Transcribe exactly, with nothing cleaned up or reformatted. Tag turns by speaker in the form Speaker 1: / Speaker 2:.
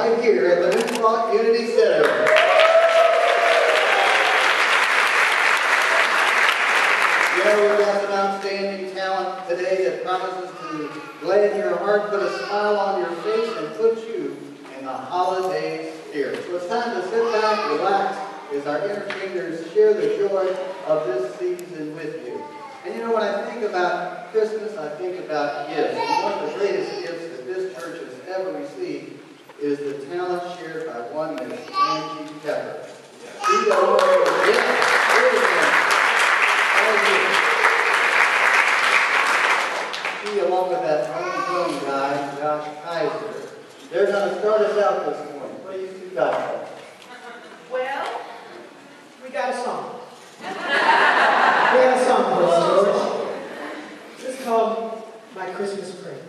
Speaker 1: right here at the New Rock Unity Center. You know, we've got some outstanding talent today that promises to gladden your heart, put a smile on your face, and put you in the holiday spirit. So it's time to sit back, relax, as our entertainers share the joy of this season with you. And you know, when I think about Christmas, I think about gifts. And one of the greatest gifts that this church has ever received is the talent shared by one Miss Angie Pepper. She along with She along with that homegrown guy, Josh Kisor. They're going to start us out this morning. What do you two got?
Speaker 2: Well, we got a song.
Speaker 3: We got a song for us, George. It's called My Christmas Prayer.